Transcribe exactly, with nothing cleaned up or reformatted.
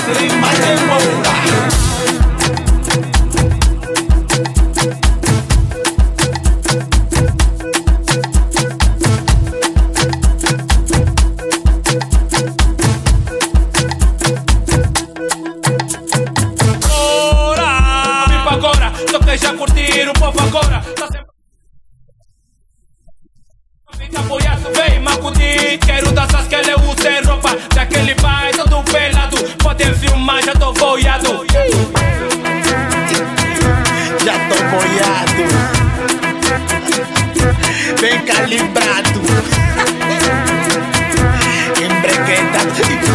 Deixa curtir o povo agora. Tá sempre... Fica apoiado, vem Macudi. Quero dançar que ele usa roupa daquele pai todo pelado. Podem filmar, já tô boiado. Já tô boiado. Bem calibrado. Embrequetado.